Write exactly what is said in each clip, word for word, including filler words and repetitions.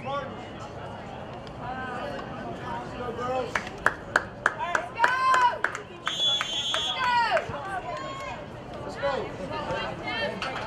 Spartans. Let's go, girls. Let's go! Let's go! Let's go.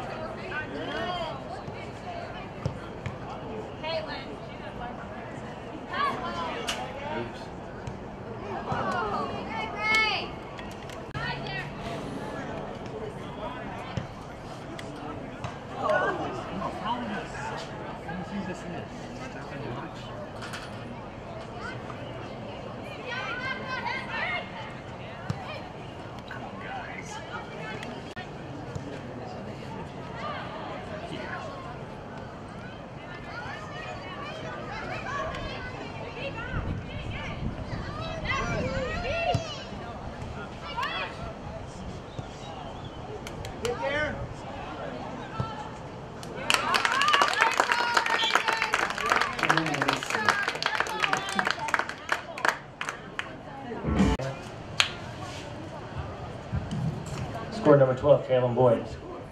Score number twelve, Caleb Boyd.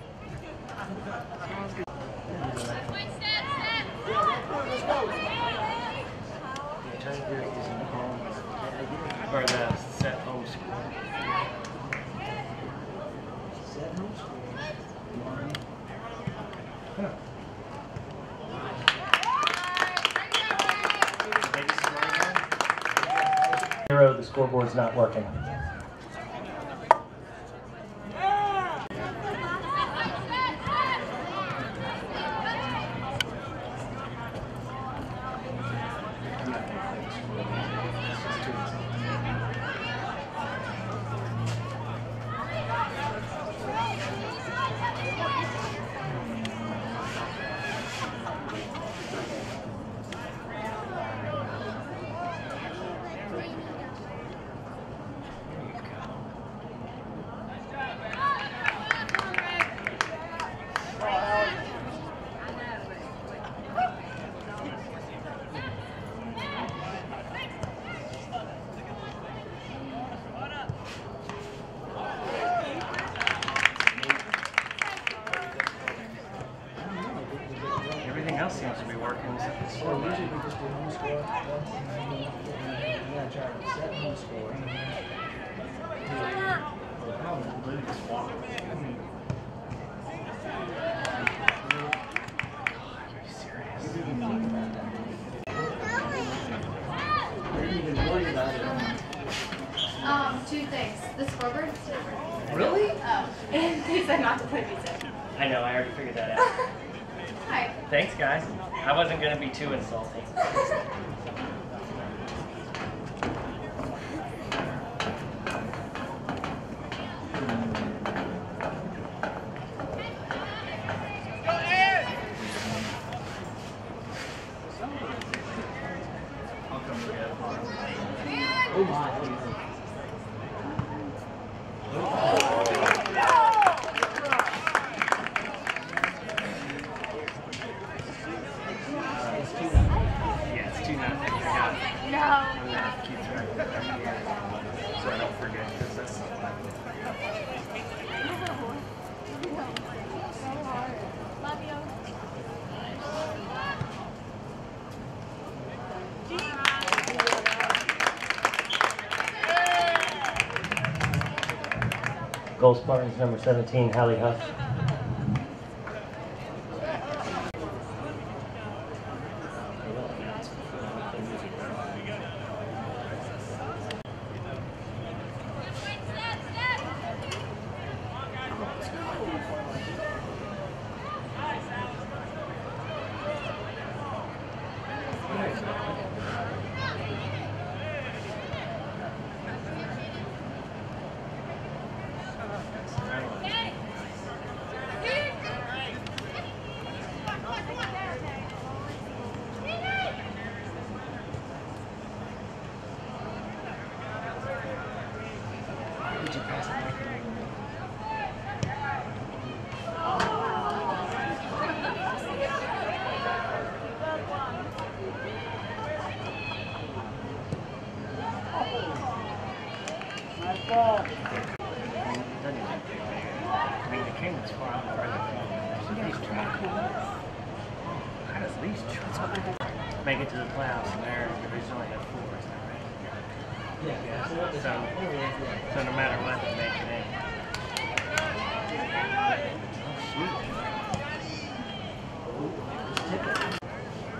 Or the set home score. Set home score. Huh. Zero, the scoreboard's not working. Everything else seems to be working except the score. Usually we just do home score. Yeah, try to set home score. How do we just walk? Um, two things. The scoreboard is different. Really? Oh. They said not to play music. I know, I already figured that out. Hi. Thanks, guys. I wasn't going to be too insulting. Oh my. Yeah, it's two nothing. I got it. No. I'm going to have to keep track of that so I don't forget. Because that's Love you. Goal Spartans number seventeen, Hallie Huff. Did you pass it back? Nice ball. I mean, the king was far out further from. So he's trying to cool. make it to the playoffs, and their division only had four, is that right? Yeah. Yeah. So, what the- So, so no matter what, they make it in. Oh, shoot.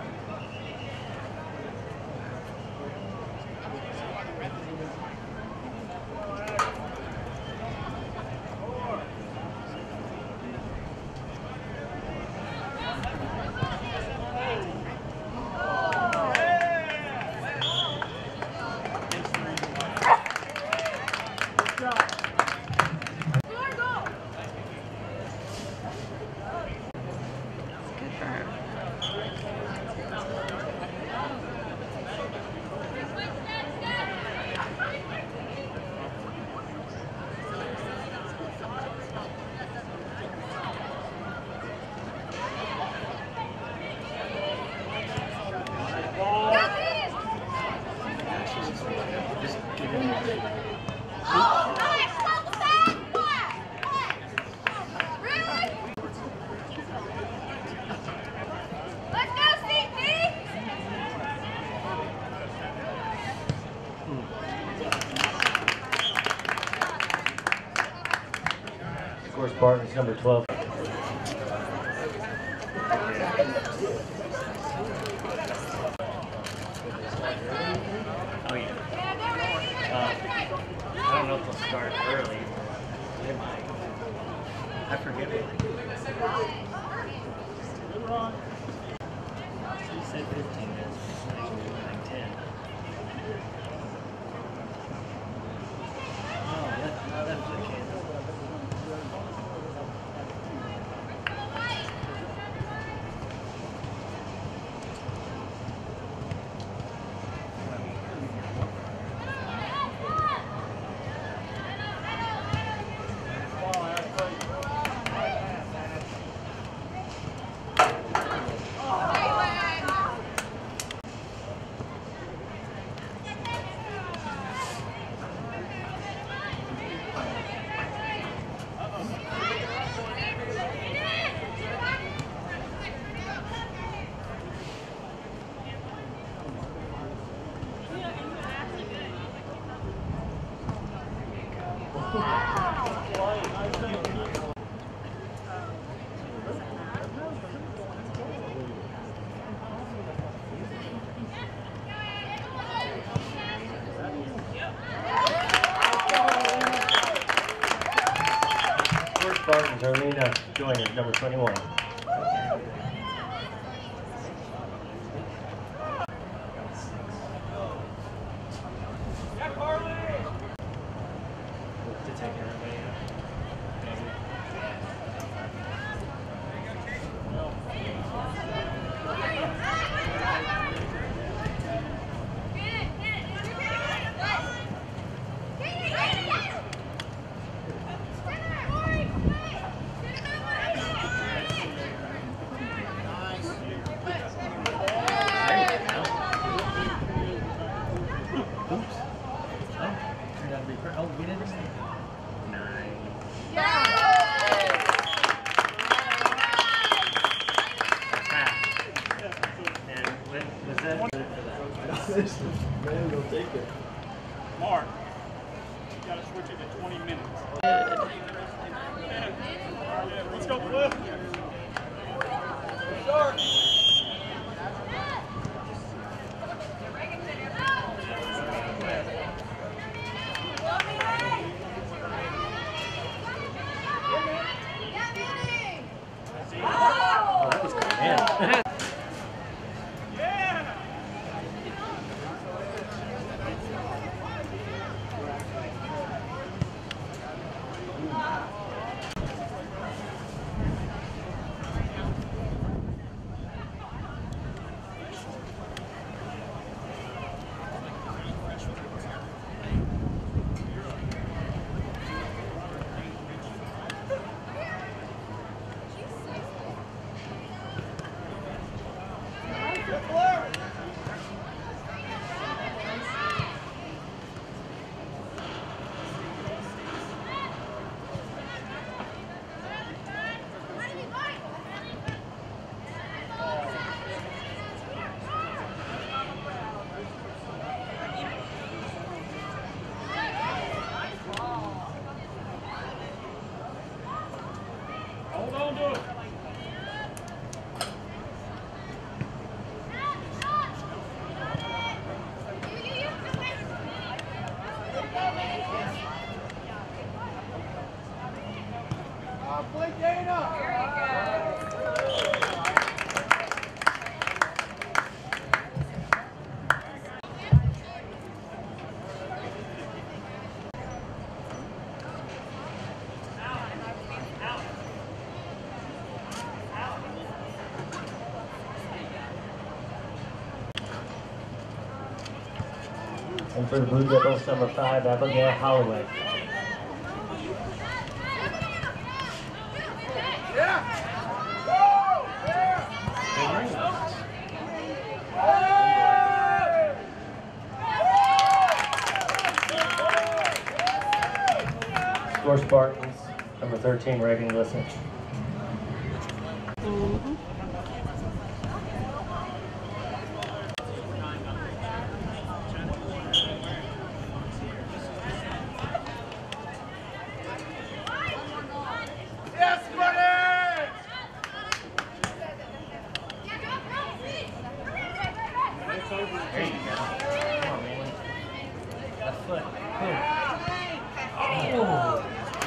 Score Spartans number twelve. Oh yeah. Uh, I don't know if they'll start early. They might. I forget it. He said fifteen minutes. Like ten. Oh, that, that's the kid. Spartans, Arlena Joyner, number twenty-one. To take everybody out. Oh, we didn't say nine. And what was that? Man, go take it. Mark, you gotta switch it to twenty minutes. Let's go, Cliff. Start. Oh, that was good, man. And for the Blue Devils, number five, Abigail Holloway. Score Spartans, number thirteen, Reagan Glisten. Mm-hmm. Yes, Spartans! There you go. Come on, man. Left foot. Oh.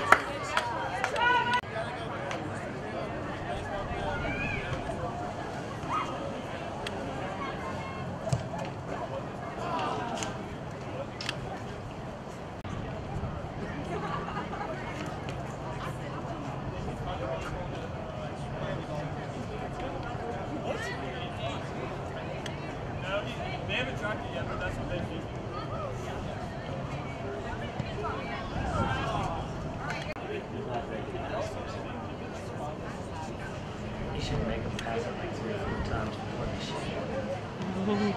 They haven't tracked it yet, but that's what they do. You should make them pass it like three or four times before they shoot.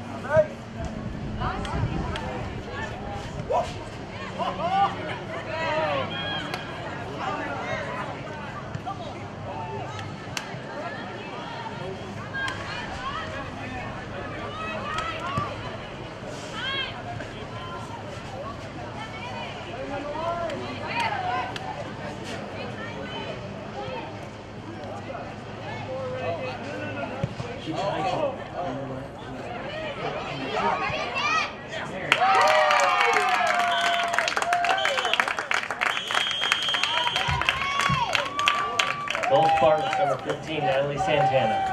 She tried to. Gold Spartans, number fifteen, Natalie Santana.